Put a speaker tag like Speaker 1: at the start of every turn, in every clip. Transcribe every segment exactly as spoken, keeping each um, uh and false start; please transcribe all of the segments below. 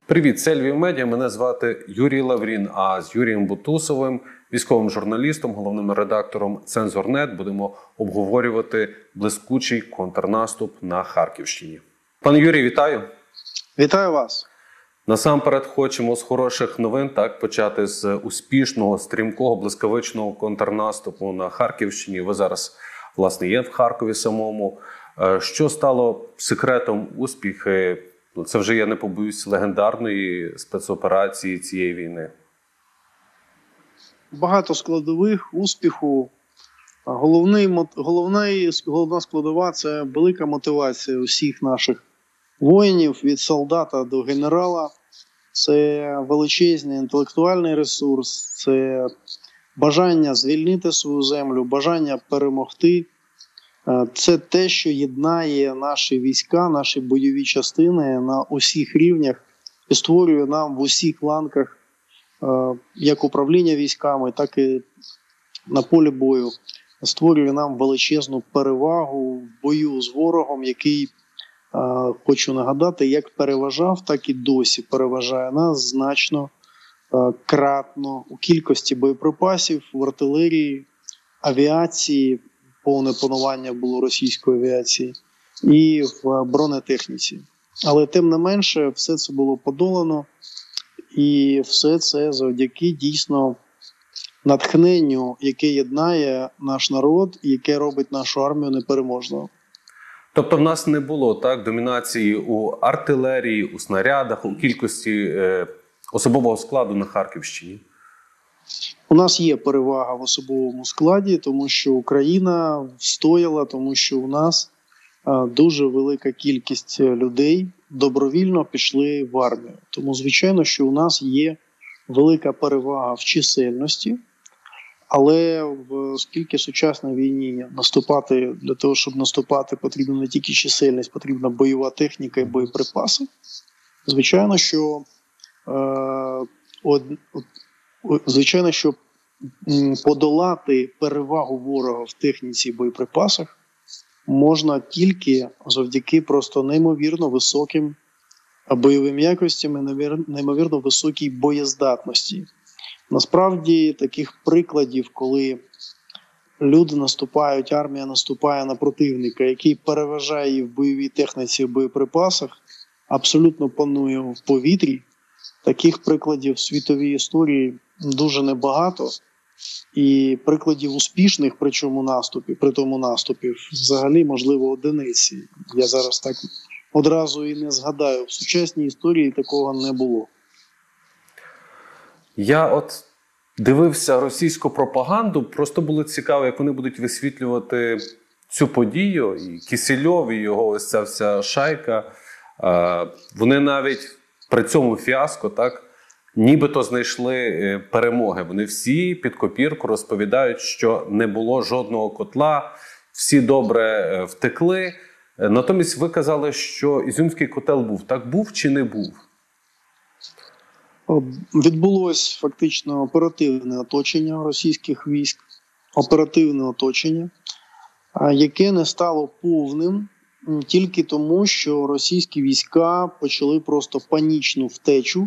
Speaker 1: Привіт, це Львів Медіа. Мене звати Юрій Лаврін. А з Юрієм Бутусовим, військовим журналістом, головним редактором «Цензор.нет» будемо обговорювати блискучий контрнаступ на Харківщині. Пане Юрій, вітаю.
Speaker 2: Вітаю вас.
Speaker 1: Насамперед хочемо з хороших новин так почати з успішного, стрімкого, блискавичного контрнаступу на Харківщині. Ви зараз, власне, є в Харкові самому. Що стало секретом успіху? Це вже, я не побоюсь, легендарної спецоперації цієї війни.
Speaker 2: Багато складових успіху. Головний, головний, головна складова – це велика мотивація усіх наших воїнів, від солдата до генерала. Це величезний інтелектуальний ресурс, це бажання звільнити свою землю, бажання перемогти. Це те, що єднає наші війська, наші бойові частини на усіх рівнях і створює нам в усіх ланках як управління військами, так і на полі бою. Створює нам величезну перевагу в бою з ворогом, який, хочу нагадати, як переважав, так і досі переважає нас значно, кратно у кількості боєприпасів, в артилерії, авіації. Повне панування було російської авіації, і в бронетехніці. Але тим не менше, все це було подолано, і все це завдяки дійсно натхненню, яке єднає наш народ, і яке робить нашу армію непереможною.
Speaker 1: Тобто в нас не було так домінації у артилерії, у снарядах, у кількості е, особового складу на Харківщині?
Speaker 2: У нас є перевага в особовому складі, тому що Україна встояла, тому що у нас дуже велика кількість людей добровільно пішли в армію. Тому, звичайно, що у нас є велика перевага в чисельності, але оскільки в сучасній війні наступати, для того, щоб наступати, потрібна не тільки чисельність, потрібна бойова техніка і боєприпаси, звичайно, що е, од, Звичайно, щоб подолати перевагу ворога в техніці і боєприпасах, можна тільки завдяки просто неймовірно високим бойовим якостям і неймовірно високій боєздатності. Насправді, таких прикладів, коли люди наступають, армія наступає на противника, який переважає її в бойовій техніці і боєприпасах, абсолютно панує в повітрі. Таких прикладів в світовій історії дуже небагато, і прикладів успішних при чому наступі, при тому наступі взагалі, можливо, одиниці. Я зараз так одразу і не згадаю. В сучасній історії такого не було.
Speaker 1: Я от дивився російську пропаганду, просто було цікаво, як вони будуть висвітлювати цю подію, і Кісельов, і його ось ця вся шайка. Вони навіть при цьому фіаско, так, нібито знайшли перемоги. Вони всі під копірку розповідають, що не було жодного котла, всі добре втекли. Натомість ви казали, що Ізюмський котел був. Так був чи не був?
Speaker 2: Відбулось фактично оперативне оточення російських військ, оперативне оточення, яке не стало повним тільки тому, що російські війська почали просто панічну втечу.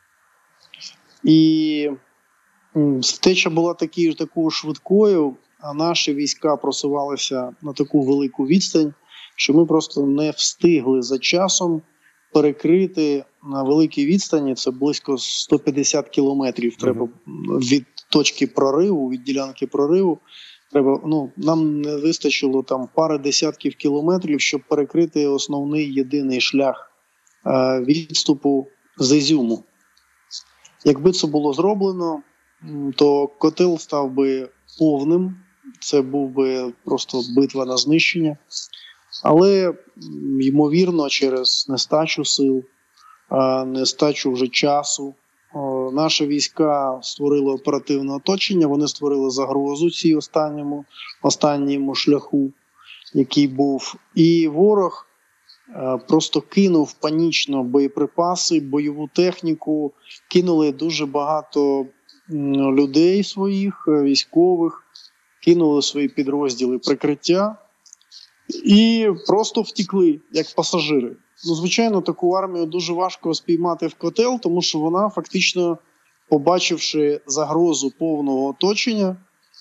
Speaker 2: І втеча була такі, такою швидкою, а наші війська просувалися на таку велику відстань, що ми просто не встигли за часом перекрити на великій відстані, це близько сто п'ятдесят кілометрів треба від точки прориву, від ділянки прориву. Треба, ну, нам не вистачило там пари десятків кілометрів, щоб перекрити основний єдиний шлях е, відступу з Ізюму. Якби це було зроблено, то котел став би повним, це був би просто битва на знищення. Але, ймовірно, через нестачу сил, нестачу вже часу, наші війська створили оперативне оточення, вони створили загрозу цій останньому, останньому шляху, який був. І ворог просто кинув панічно боєприпаси, бойову техніку, кинули дуже багато людей своїх, військових, кинули свої підрозділи прикриття і просто втекли, як пасажири. Ну, звичайно, таку армію дуже важко спіймати в котел, тому що вона фактично, побачивши загрозу повного оточення,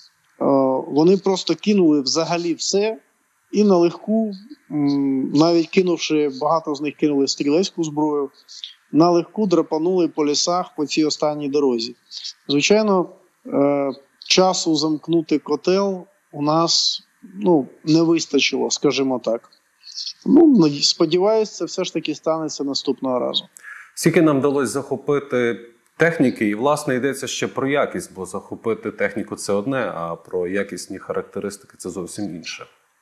Speaker 2: вони просто кинули взагалі все і на легку, навіть кинувши, багато з них кинули стрілецьку зброю, на легку драпанули по лісах по цій останній дорозі. Звичайно, часу замкнути котел у нас ну, не вистачило, скажімо так. Ну, сподіваюся, це все ж таки станеться наступного разу.
Speaker 1: Скільки нам вдалося захопити техніки, і, власне, йдеться ще про якість, бо захопити техніку – це одне, а про якісні характеристики – це зовсім інше.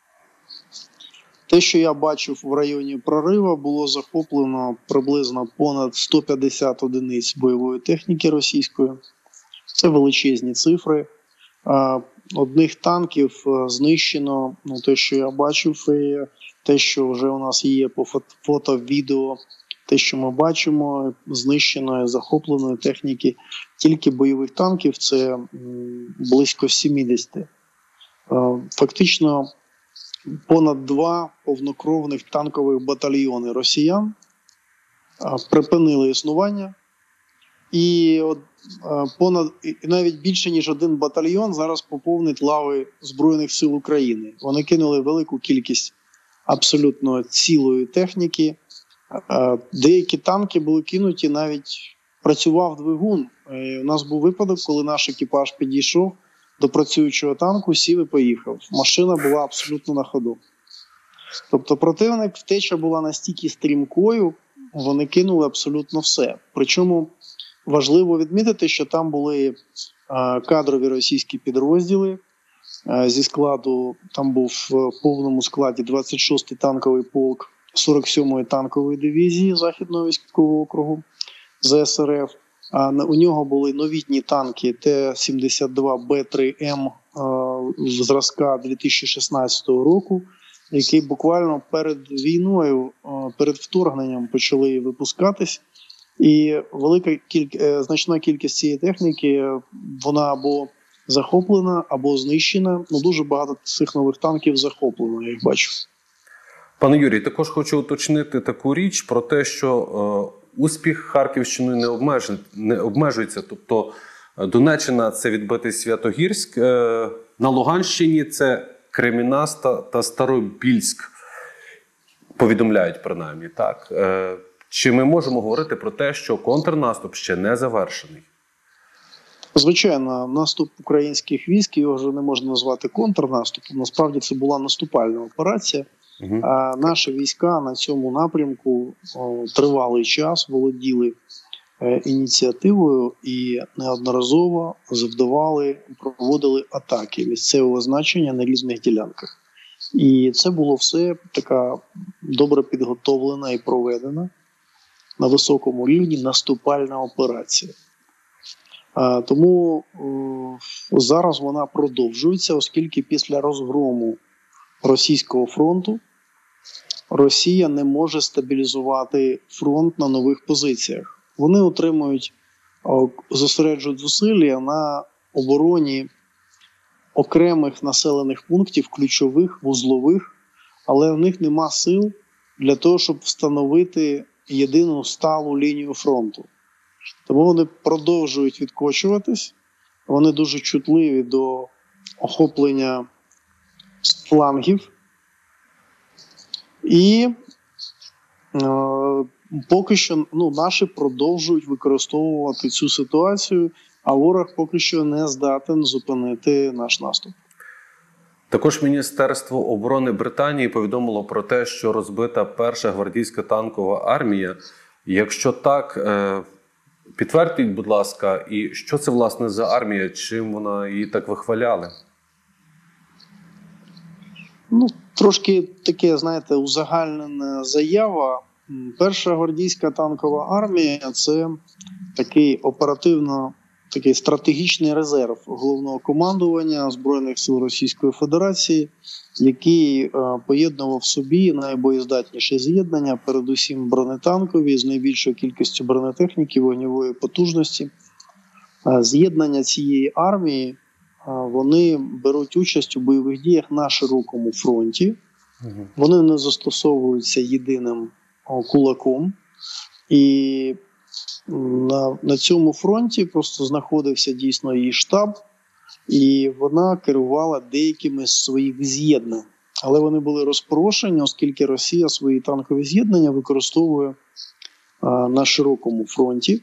Speaker 2: Те, що я бачив в районі прорива, було захоплено приблизно понад сто п'ятдесят одиниць бойової техніки російської. Це величезні цифри. Одних танків знищено, ну, те, що я бачив, і те, що вже у нас є по фото, відео, те, що ми бачимо, знищеної, захопленої техніки, тільки бойових танків – це близько сімдесят. Фактично, понад два повнокровних танкових батальйони росіян припинили існування. І понад, і навіть більше, ніж один батальйон зараз поповнить лави Збройних сил України. Вони кинули велику кількість абсолютно цілої техніки. Деякі танки були кинуті, навіть працював двигун. У нас був випадок, коли наш екіпаж підійшов до працюючого танку, сів і поїхав. Машина була абсолютно на ходу. Тобто противник, втеча була настільки стрімкою, вони кинули абсолютно все. Причому важливо відмітити, що там були кадрові російські підрозділи. Зі складу, там був в повному складі двадцять шостий танковий полк сорок сьомої танкової дивізії Західного військового округу ЗСРФ. А у нього були новітні танки Т сімдесят два Б три М зразка дві тисячі шістнадцятого року, які буквально перед війною, перед вторгненням почали випускатись. І велика кіль... значна кількість цієї техніки, вона або захоплена, або знищена. Ну, дуже багато цих нових танків захоплено, я їх бачу.
Speaker 1: Пане Юрій, також хочу уточнити таку річ про те, що е, успіх Харківщини не, обмеж... не обмежується. Тобто Донеччина – це відбитий Святогірськ, е, на Луганщині – це Кремінас та, та Старобільськ, повідомляють принаймні, так. Е, Чи ми можемо говорити про те, що контрнаступ ще не завершений?
Speaker 2: Звичайно, наступ українських військ, його вже не можна назвати контрнаступом. Насправді це була наступальна операція. Угу. А наші війська на цьому напрямку о, тривалий час володіли е, ініціативою і неодноразово завдавали, проводили атаки місцевого значення на різних ділянках. І це було все така добре підготовлена і проведена на високому рівні наступальна операція. А, тому о, зараз вона продовжується, оскільки після розгрому російського фронту Росія не може стабілізувати фронт на нових позиціях. Вони отримують, о, зосереджують зусилля на обороні окремих населених пунктів, ключових, вузлових, але в них нема сил для того, щоб встановити єдину сталу лінію фронту. Тому вони продовжують відкочуватись, вони дуже чутливі до охоплення флангів. І е, поки що ну, наші продовжують використовувати цю ситуацію, а ворог поки що не здатен зупинити наш наступ.
Speaker 1: Також Міністерство оборони Британії повідомило про те, що розбита перша гвардійська танкова армія. Якщо так, підтвердіть, будь ласка, і що це, власне, за армія, чим вона її так вихваляли?
Speaker 2: Ну, трошки таке, знаєте, узагальнена заява. Перша гвардійська танкова армія – це такий оперативно, такий стратегічний резерв головного командування Збройних сил Російської Федерації, який е, поєднував в собі найбоєздатніші з'єднання, передусім бронетанкові, з найбільшою кількістю бронетехніки, вогневої потужності. Е, з'єднання цієї армії, е, вони беруть участь у бойових діях на широкому фронті. Угу. Вони не застосовуються єдиним о, кулаком. І на, на цьому фронті просто знаходився дійсно її штаб, і вона керувала деякими з своїх з'єднань. Але вони були розпорошені, оскільки Росія свої танкові з'єднання використовує а, на широкому фронті.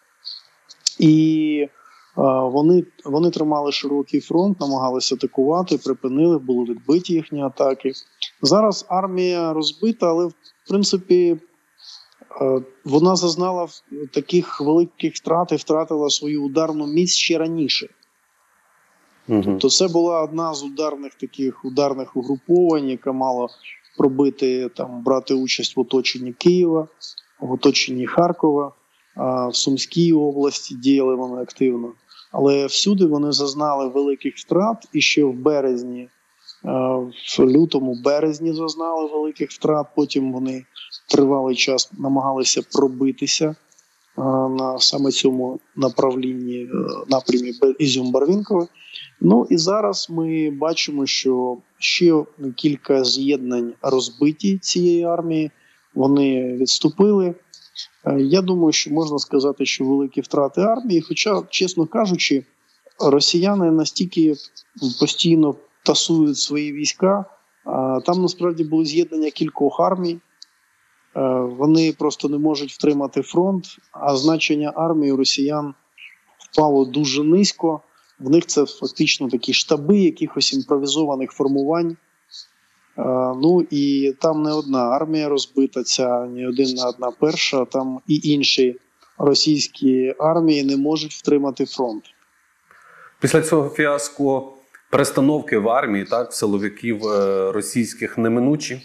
Speaker 2: І а, вони, вони тримали широкий фронт, намагалися атакувати, припинили, були відбиті їхні атаки. Зараз армія розбита, але в принципі а, вона зазнала таких великих втрат і втратила свою ударну міць ще раніше.
Speaker 1: Угу.
Speaker 2: Тобто це була одна з ударних таких ударних угруповань, яка мала пробити, там, брати участь в оточенні Києва, в оточенні Харкова, а в Сумській області діяли вони активно. Але всюди вони зазнали великих втрат, і ще в березні, в лютому-березні зазнали великих втрат, потім вони тривалий час намагалися пробитися на саме цьому направлінні, напрямі Ізюм-Барвінкове. Ну і зараз ми бачимо, що ще кілька з'єднань розбиті цієї армії, вони відступили. Я думаю, що можна сказати, що великі втрати армії, хоча, чесно кажучи, росіяни настільки постійно тасують свої війська, там насправді були з'єднання кількох армій, вони просто не можуть втримати фронт, а значення армії у росіян впало дуже низько. В них це фактично такі штаби якихось імпровізованих формувань. Ну і там не одна армія розбита, ця не один, не одна перша, там і інші російські армії не можуть втримати фронт.
Speaker 1: Після цього фіаско перестановки в армії, так, силовиків російських неминучі?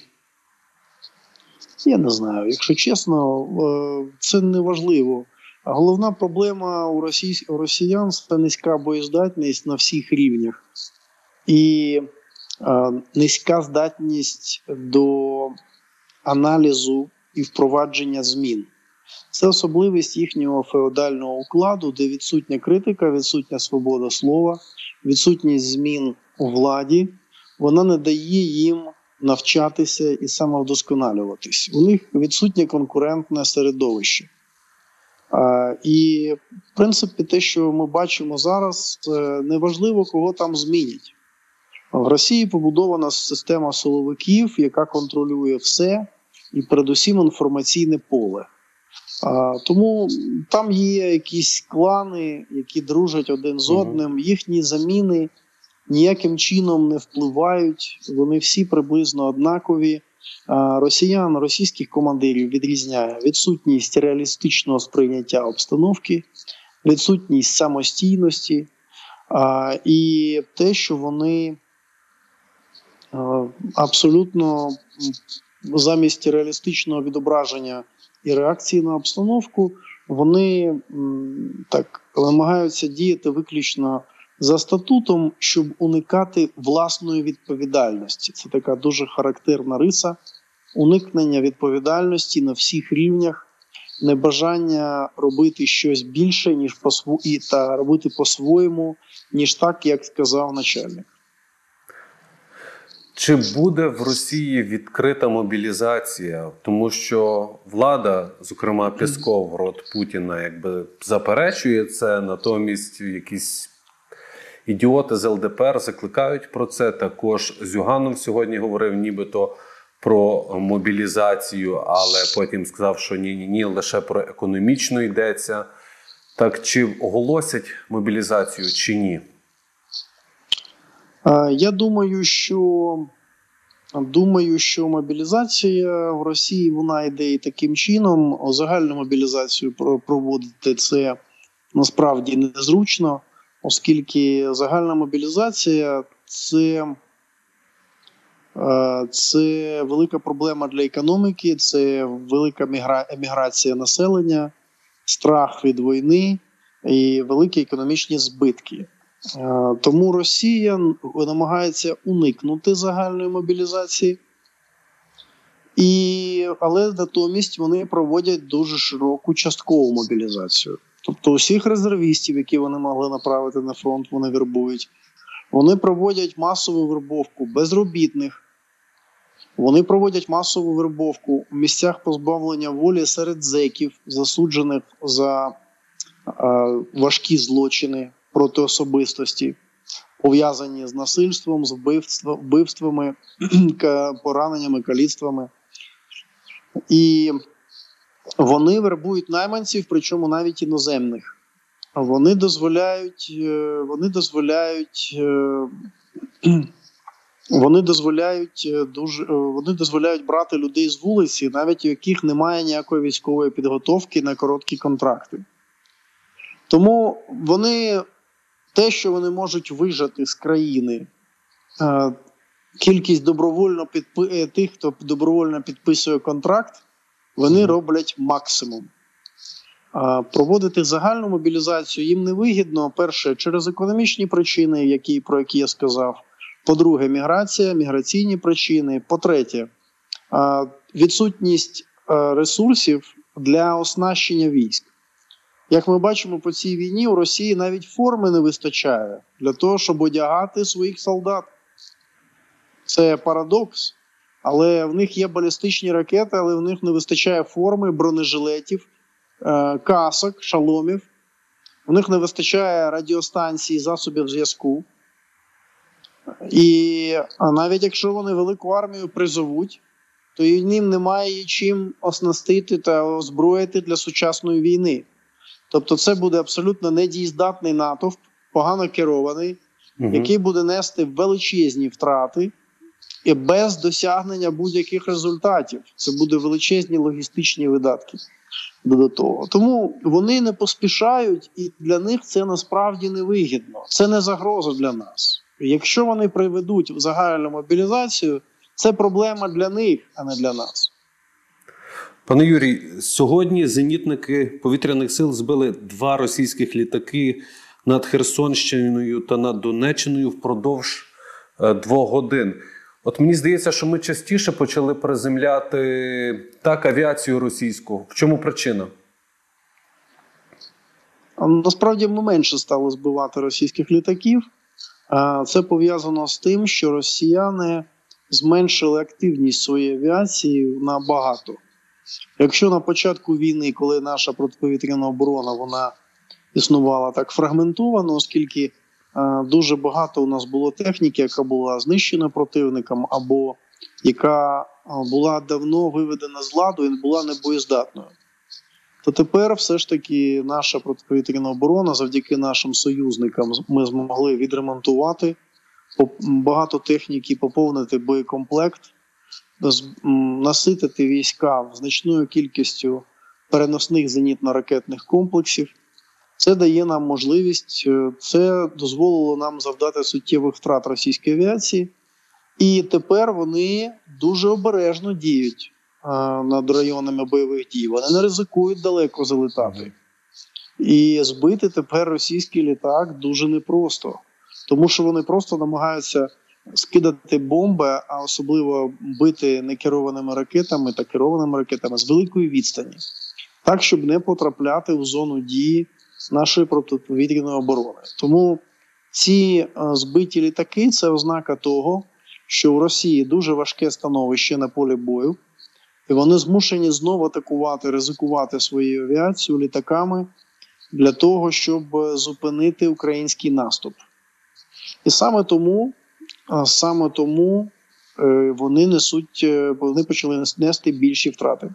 Speaker 2: Я не знаю. Якщо чесно, це не важливо. Головна проблема у, росій... у росіян – це низька боєздатність на всіх рівнях. І е, низька здатність до аналізу і впровадження змін. Це особливість їхнього феодального укладу, де відсутня критика, відсутня свобода слова, відсутність змін у владі. Вона не дає їм навчатися і самовдосконалюватись. У них відсутнє конкурентне середовище. Uh, і, в принципі, те, що ми бачимо зараз, неважливо, кого там змінять. В Росії побудована система силовиків, яка контролює все, і передусім інформаційне поле. Uh, тому там є якісь клани, які дружать один з одним, їхні заміни ніяким чином не впливають, вони всі приблизно однакові. Росіян, російських командирів відрізняє відсутність реалістичного сприйняття обстановки, відсутність самостійності а, і те, що вони а, абсолютно замість реалістичного відображення і реакції на обстановку, вони м, так намагаються діяти виключно за статутом, щоб уникати власної відповідальності. Це така дуже характерна риса уникнення відповідальності на всіх рівнях, небажання робити щось більше, ніж по сво... і та робити по-своєму, ніж так, як сказав начальник.
Speaker 1: Чи буде в Росії відкрита мобілізація? Тому що влада, зокрема Пєсков, рот Путіна, якби заперечує це, натомість якісь ідіоти з ел де пе ер закликають про це. Також Зюганов сьогодні говорив нібито про мобілізацію, але потім сказав, що ні-ні-ні, лише про економічну йдеться. Так чи оголосять мобілізацію, чи ні?
Speaker 2: Я думаю, що думаю, що мобілізація в Росії, вона йде і таким чином. Загальну мобілізацію проводити це насправді незручно, оскільки загальна мобілізація – це, це велика проблема для економіки, це велика еміграція населення, страх від війни і великі економічні збитки. Тому Росія намагається уникнути загальної мобілізації, і, але натомість вони проводять дуже широку часткову мобілізацію. Тобто усіх резервістів, які вони могли направити на фронт, вони вербують. Вони проводять масову вербовку безробітних, Вони проводять масову вербовку у місцях позбавлення волі серед зеків, засуджених за е, важкі злочини проти особистості, пов'язані з насильством, з вбивством, вбивствами, пораненнями, каліцтвами. І вони вербують найманців, причому навіть іноземних. Вони дозволяють, вони дозволяють, вони дозволяють дуже, вони дозволяють брати людей з вулиці, навіть у яких немає ніякої військової підготовки на короткі контракти. Тому вони, те, що вони можуть вижати з країни, кількість добровольно підпи... тих, хто добровольно підписує контракт, вони роблять максимум. Проводити загальну мобілізацію їм не вигідно, перше, через економічні причини, які, про які я сказав. По-друге, міграція, міграційні причини. По-третє, відсутність ресурсів для оснащення військ. Як ми бачимо по цій війні, у Росії навіть форми не вистачає для того, щоб одягати своїх солдат. Це парадокс, але в них є балістичні ракети, але в них не вистачає форми, бронежилетів, касок, шоломів. В них не вистачає радіостанцій, засобів зв'язку. І навіть якщо вони велику армію призовуть, то їм немає чим оснастити та озброїти для сучасної війни. Тобто це буде абсолютно недієздатний натовп, погано керований, угу. який буде нести величезні втрати і без досягнення будь-яких результатів. Це буде величезні логістичні видатки до того. Тому вони не поспішають, і для них це насправді невигідно. Це не загроза для нас. Якщо вони приведуть в загальну мобілізацію, це проблема для них, а не для нас.
Speaker 1: Пане Юрій, сьогодні зенітники повітряних сил збили два російських літаки над Херсонщиною та над Донеччиною впродовж двох годин. От мені здається, що ми частіше почали приземляти так авіацію російську. В чому причина?
Speaker 2: Насправді ми менше стали збивати російських літаків. Це пов'язано з тим, що росіяни зменшили активність своєї авіації набагато. Якщо на початку війни, коли наша протиповітряна оборона, вона існувала так фрагментовано, оскільки е, дуже багато у нас було техніки, яка була знищена противником, або яка була давно виведена з ладу і була небоєздатною, то тепер все ж таки наша протиповітряна оборона, завдяки нашим союзникам, ми змогли відремонтувати багато техніки, поповнити боєкомплект, наситити війська значною кількістю переносних зенітно-ракетних комплексів. Це дає нам можливість, це дозволило нам завдати суттєвих втрат російській авіації. І тепер вони дуже обережно діють а, над районами бойових дій. Вони не ризикують далеко залетати. І збити тепер російський літак дуже непросто. Тому що вони просто намагаються скидати бомби, а особливо бити некерованими ракетами та керованими ракетами з великої відстані. Так, щоб не потрапляти в зону дії нашої протиповітряної оборони. Тому ці збиті літаки – це ознака того, що у Росії дуже важке становище на полі бою, і вони змушені знову атакувати, ризикувати своєю авіацією літаками для того, щоб зупинити український наступ. І саме тому, саме тому вони несуть, вони почали нести більші втрати.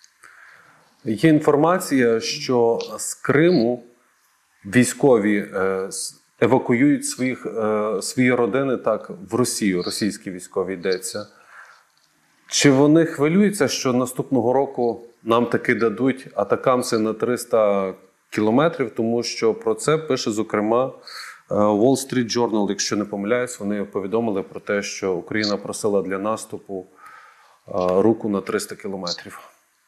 Speaker 1: Є інформація, що з Криму військові евакуюють своїх, свої родини так в Росію, російські військові йдеться. Чи вони хвилюються, що наступного року нам таки дадуть атакамси на триста кілометрів, тому що про це пише, зокрема, Wall Street Journal, якщо не помиляюсь, вони повідомили про те, що Україна просила для наступу руку на триста кілометрів.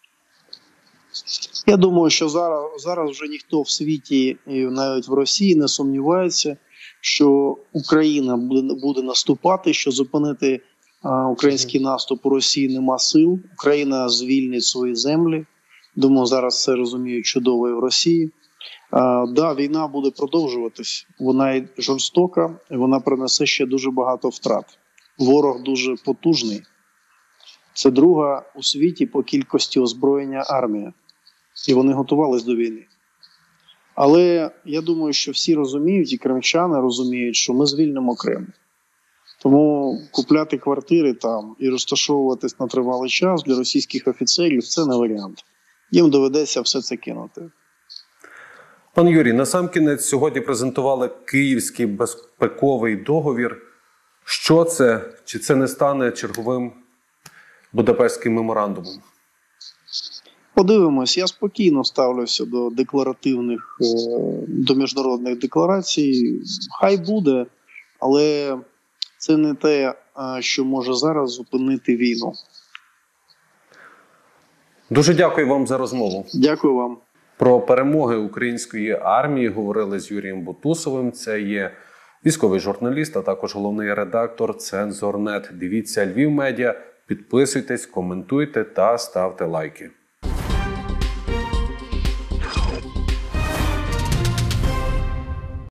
Speaker 2: Я думаю, що зараз, зараз вже ніхто в світі, і навіть в Росії, не сумнівається, що Україна буде, буде наступати, що зупинити а, український наступ у Росії нема сил. Україна звільнить свої землі. Думаю, зараз це розуміють чудово і в Росії. А, да, війна буде продовжуватись. Вона і жорстока, і вона принесе ще дуже багато втрат. Ворог дуже потужний. Це друга у світі по кількості озброєння армія. І вони готувались до війни. Але я думаю, що всі розуміють, і кримчани розуміють, що ми звільнимо Крим. Тому купляти квартири там і розташовуватись на тривалий час для російських офіцерів – це не варіант. Їм доведеться все це кинути.
Speaker 1: Пан Юрій, насамкінець сьогодні презентували Київський безпековий договір. Що це? Чи це не стане черговим Будапештським меморандумом?
Speaker 2: Подивимось, я спокійно ставлюся до декларативних, до міжнародних декларацій. Хай буде, але це не те, що може зараз зупинити війну.
Speaker 1: Дуже дякую вам за розмову.
Speaker 2: Дякую вам.
Speaker 1: Про перемоги української армії говорили з Юрієм Бутусовим. Це є військовий журналіст, а також головний редактор Цензор.нет. Дивіться Львів Медіа, підписуйтесь, коментуйте та ставте лайки.